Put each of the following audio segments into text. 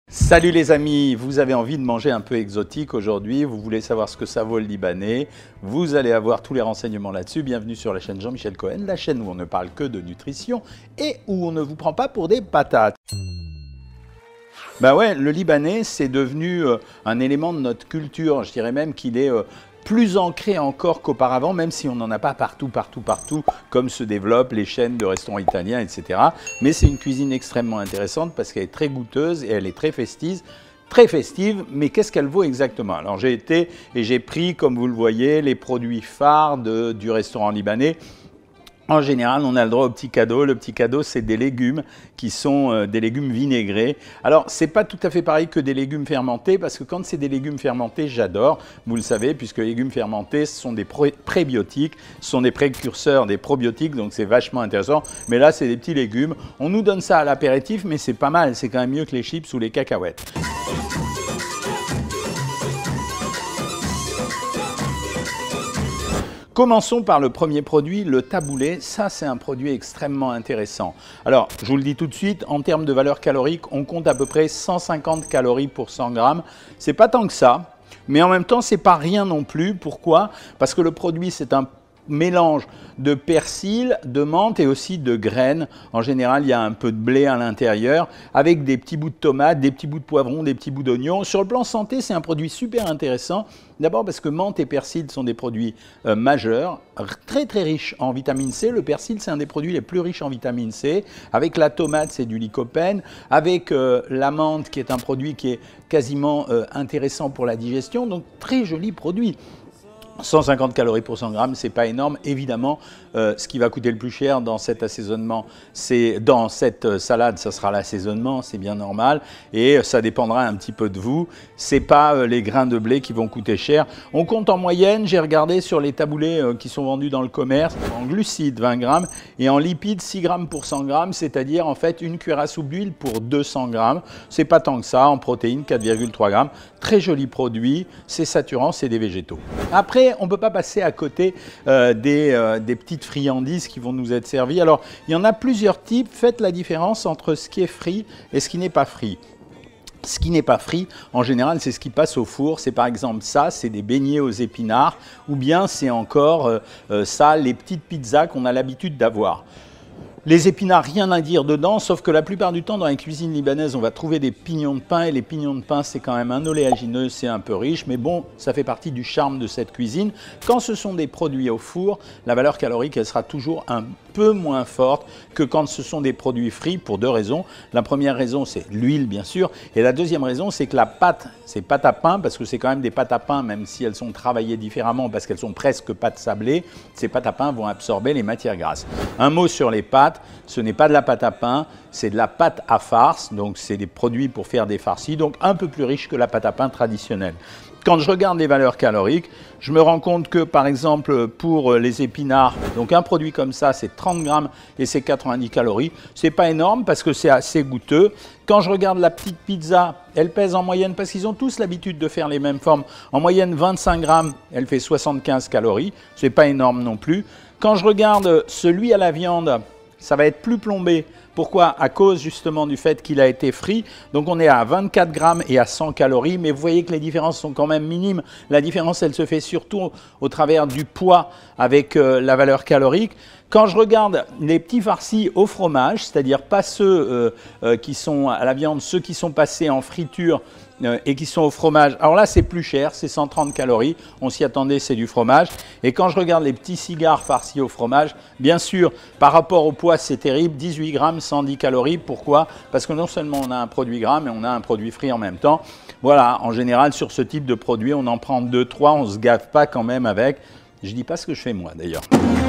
Salut les amis, vous avez envie de manger un peu exotique aujourd'hui, vous voulez savoir ce que ça vaut le Libanais, vous allez avoir tous les renseignements là-dessus. Bienvenue sur la chaîne Jean-Michel Cohen, la chaîne où on ne parle que de nutrition et où on ne vous prend pas pour des patates. Ben ouais, le Libanais c'est devenu un élément de notre culture, je dirais même qu'il est plus ancré encore qu'auparavant, même si on n'en a pas partout, comme se développent les chaînes de restaurants italiens, etc. Mais c'est une cuisine extrêmement intéressante parce qu'elle est très goûteuse et elle est très festive, mais qu'est-ce qu'elle vaut exactement? Alors j'ai été et j'ai pris, comme vous le voyez, les produits phares du restaurant libanais. En général, on a le droit au petit cadeau. Le petit cadeau, c'est des légumes qui sont des légumes vinaigrés. Alors, c'est pas tout à fait pareil que des légumes fermentés, parce que quand c'est des légumes fermentés, j'adore. Vous le savez, puisque les légumes fermentés, ce sont des prébiotiques, ce sont des précurseurs des probiotiques, donc c'est vachement intéressant. Mais là, c'est des petits légumes. On nous donne ça à l'apéritif, mais c'est pas mal. C'est quand même mieux que les chips ou les cacahuètes. Commençons par le premier produit, le taboulé. Ça, c'est un produit extrêmement intéressant. Alors, je vous le dis tout de suite, en termes de valeur calorique, on compte à peu près 150 calories pour 100 grammes. C'est pas tant que ça, mais en même temps, c'est pas rien non plus. Pourquoi? Parce que le produit, c'est un mélange de persil, de menthe et aussi de graines. En général, il y a un peu de blé à l'intérieur, avec des petits bouts de tomates, des petits bouts de poivrons, des petits bouts d'oignons. Sur le plan santé, c'est un produit super intéressant. D'abord parce que menthe et persil sont des produits majeurs, très riches en vitamine C. Le persil, c'est un des produits les plus riches en vitamine C. Avec la tomate, c'est du lycopène. Avec la menthe, qui est un produit qui est quasiment intéressant pour la digestion. Donc, très joli produit. 150 calories pour 100 grammes, c'est pas énorme. Évidemment, ce qui va coûter le plus cher dans cet assaisonnement, dans cette salade, ça sera l'assaisonnement, c'est bien normal. Et ça dépendra un petit peu de vous. C'est pas les grains de blé qui vont coûter cher. On compte en moyenne, j'ai regardé sur les taboulés qui sont vendus dans le commerce, en glucides 20 grammes et en lipides 6 grammes pour 100 grammes, c'est-à-dire en fait une cuillère à soupe d'huile pour 200 grammes. C'est pas tant que ça, en protéines 4,3 grammes. Très joli produit, c'est saturant, c'est des végétaux. Après, on ne peut pas passer à côté des petites friandises qui vont nous être servies. Alors, il y en a plusieurs types. Faites la différence entre ce qui est frit et ce qui n'est pas frit. Ce qui n'est pas frit, en général, c'est ce qui passe au four. C'est par exemple ça, c'est des beignets aux épinards. Ou bien c'est encore ça, les petites pizzas qu'on a l'habitude d'avoir. Les épinards, rien à dire dedans, sauf que la plupart du temps, dans les cuisines libanaises, on va trouver des pignons de pain. Et les pignons de pain, c'est quand même un oléagineux, c'est un peu riche. Mais bon, ça fait partie du charme de cette cuisine. Quand ce sont des produits au four, la valeur calorique, elle sera toujours un peu moins forte que quand ce sont des produits frits, pour deux raisons. La première raison, c'est l'huile, bien sûr. Et la deuxième raison, c'est que la pâte, c'est pâte à pain, parce que c'est quand même des pâtes à pain, même si elles sont travaillées différemment, parce qu'elles sont presque pâtes sablées. Ces pâtes à pain vont absorber les matières grasses. Un mot sur les pâtes. Ce n'est pas de la pâte à pain, c'est de la pâte à farce, donc c'est des produits pour faire des farcis, donc un peu plus riche que la pâte à pain traditionnelle. Quand je regarde les valeurs caloriques, je me rends compte que, par exemple, pour les épinards, donc un produit comme ça, c'est 30 grammes et c'est 90 calories. C'est pas énorme parce que c'est assez goûteux. Quand je regarde la petite pizza, elle pèse en moyenne, parce qu'ils ont tous l'habitude de faire les mêmes formes, en moyenne 25 grammes, elle fait 75 calories. C'est pas énorme non plus. Quand je regarde celui à la viande, ça va être plus plombé. Pourquoi? À cause justement du fait qu'il a été frit. Donc on est à 24 grammes et à 100 calories, mais vous voyez que les différences sont quand même minimes. La différence, elle se fait surtout au travers du poids avec la valeur calorique. Quand je regarde les petits farcis au fromage, c'est-à-dire pas ceux qui sont à la viande, ceux qui sont passés en friture et qui sont au fromage, alors là c'est plus cher, c'est 130 calories, on s'y attendait, c'est du fromage. Et quand je regarde les petits cigares farcis au fromage, bien sûr, par rapport au poids c'est terrible, 18 grammes, 110 calories. Pourquoi? Parce que non seulement on a un produit gras, mais on a un produit frit en même temps. Voilà, en général sur ce type de produit, on en prend 2-3, on ne se gave pas quand même avec. Je ne dis pas ce que je fais moi d'ailleurs.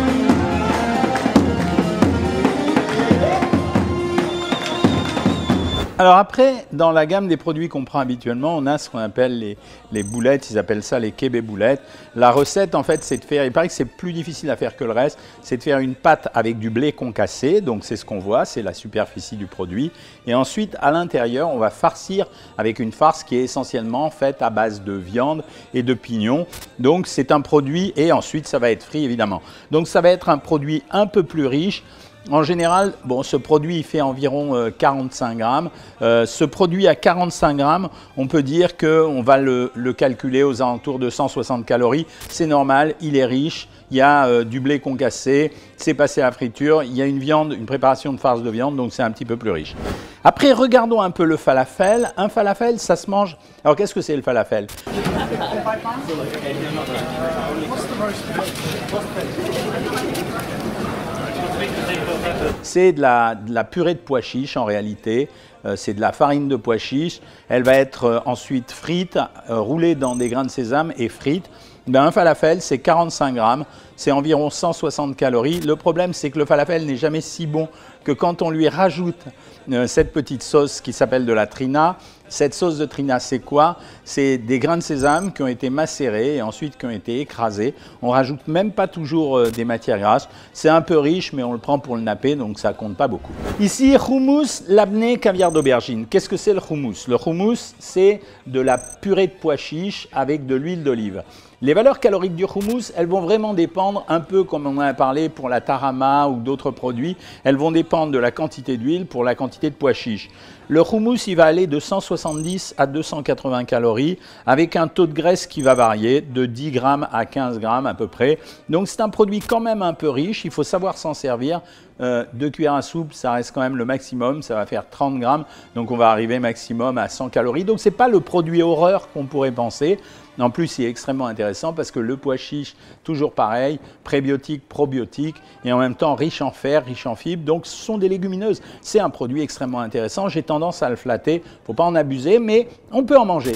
Alors après, dans la gamme des produits qu'on prend habituellement, on a ce qu'on appelle les boulettes, ils appellent ça les kébé boulettes. La recette, en fait, c'est de faire, il paraît que c'est plus difficile à faire que le reste, c'est de faire une pâte avec du blé concassé, donc c'est ce qu'on voit, c'est la superficie du produit. Et ensuite, à l'intérieur, on va farcir avec une farce qui est essentiellement faite à base de viande et de pignons. Donc c'est un produit, et ensuite ça va être frit évidemment. Donc ça va être un produit un peu plus riche. En général, bon, ce produit il fait environ 45 grammes. Ce produit à 45 grammes, on peut dire qu'on va le calculer aux alentours de 160 calories. C'est normal, il est riche. Il y a du blé concassé, c'est passé à la friture, il y a une viande, une préparation de farce de viande, donc c'est un petit peu plus riche. Après, regardons un peu le falafel. Un falafel, ça se mange. Alors, qu'est-ce que c'est le falafel? C'est de la purée de pois chiches en réalité. C'est de la farine de pois chiches. Elle va être ensuite frite, roulée dans des grains de sésame et frite. Ben, un falafel, c'est 45 grammes, c'est environ 160 calories. Le problème, c'est que le falafel n'est jamais si bon que quand on lui rajoute cette petite sauce qui s'appelle de la trina. Cette sauce de trina, c'est quoi? C'est des grains de sésame qui ont été macérés et ensuite qui ont été écrasés. On rajoute même pas toujours des matières grasses. C'est un peu riche, mais on le prend pour le napper, donc ça compte pas beaucoup. Ici, hummus, labné, caviar d'aubergine. Qu'est-ce que c'est le hummus? Le hummus, c'est de la purée de pois chiches avec de l'huile d'olive. Les valeurs caloriques du hummus, elles vont vraiment dépendre, un peu comme on en a parlé pour la tarama ou d'autres produits, elles vont dépendre de la quantité d'huile pour la quantité de pois chiches. Le hummus, il va aller de 170 à 280 calories avec un taux de graisse qui va varier de 10 grammes à 15 grammes à peu près. Donc c'est un produit quand même un peu riche, il faut savoir s'en servir. 2 cuillères à soupe, ça reste quand même le maximum, ça va faire 30 grammes, donc on va arriver maximum à 100 calories. Donc ce n'est pas le produit horreur qu'on pourrait penser. En plus, il est extrêmement intéressant parce que le pois chiche, toujours pareil, prébiotique, probiotique et en même temps riche en fer, riche en fibres. Donc ce sont des légumineuses. C'est un produit extrêmement intéressant. J'ai tendance à le flatter. Il ne faut pas en abuser, mais on peut en manger.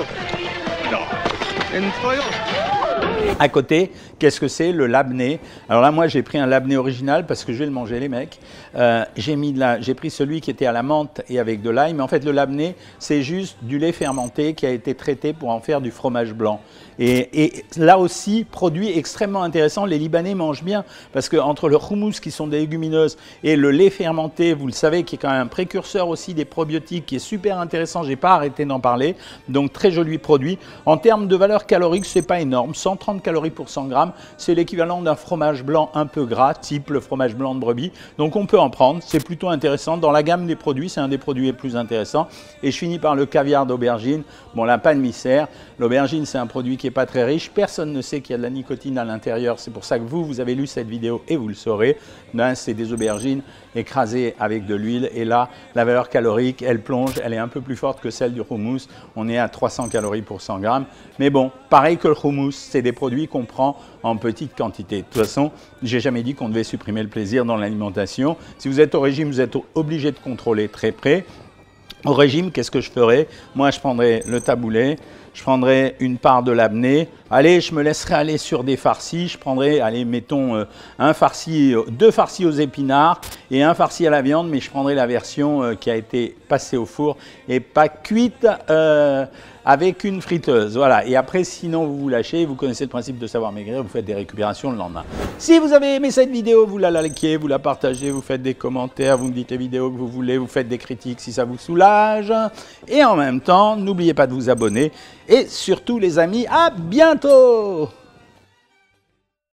À côté, qu'est-ce que c'est? Le labné. Alors là, moi, j'ai pris un labné original parce que je vais le manger, les mecs. J'ai pris celui qui était à la menthe et avec de l'ail. Mais en fait, le labné, c'est juste du lait fermenté qui a été traité pour en faire du fromage blanc. Et là aussi, produit extrêmement intéressant. Les Libanais mangent bien parce qu'entre le houmous, qui sont des légumineuses, et le lait fermenté, vous le savez, qui est quand même un précurseur aussi des probiotiques, qui est super intéressant. Je n'ai pas arrêté d'en parler. Donc, très joli produit. En termes de valeur calorique, ce n'est pas énorme. 130 calories pour 100 grammes, c'est l'équivalent d'un fromage blanc un peu gras, type le fromage blanc de brebis. Donc on peut en prendre, c'est plutôt intéressant. Dans la gamme des produits, c'est un des produits les plus intéressants. Et je finis par le caviar d'aubergine. Bon, là, pas de mystère. L'aubergine, c'est un produit qui n'est pas très riche. Personne ne sait qu'il y a de la nicotine à l'intérieur. C'est pour ça que vous avez lu cette vidéo et vous le saurez. Ben, c'est des aubergines écrasées avec de l'huile. Et là, la valeur calorique, elle plonge. Elle est un peu plus forte que celle du houmous. On est à 300 calories pour 100 grammes. Mais bon, pareil que le houmous, c'est des produits qu'on prend en petite quantité. De toute façon, j'ai jamais dit qu'on devait supprimer le plaisir dans l'alimentation. Si vous êtes au régime, vous êtes obligé de contrôler très près. Au régime, qu'est-ce que je ferais? Moi, je prendrais le taboulé, je prendrais une part de labné. Allez, je me laisserai aller sur des farcis. Je prendrais, allez, mettons deux farcis aux épinards et un farci à la viande, mais je prendrai la version qui a été passée au four et pas cuite avec une friteuse. Voilà. Et après, sinon, vous vous lâchez. Vous connaissez le principe de savoir maigrir. Vous faites des récupérations le lendemain. Si vous avez aimé cette vidéo, vous la likez, vous la partagez, vous faites des commentaires, vous me dites les vidéos que vous voulez, vous faites des critiques si ça vous soulage. Et en même temps, n'oubliez pas de vous abonner. Et surtout, les amis, à bientôt!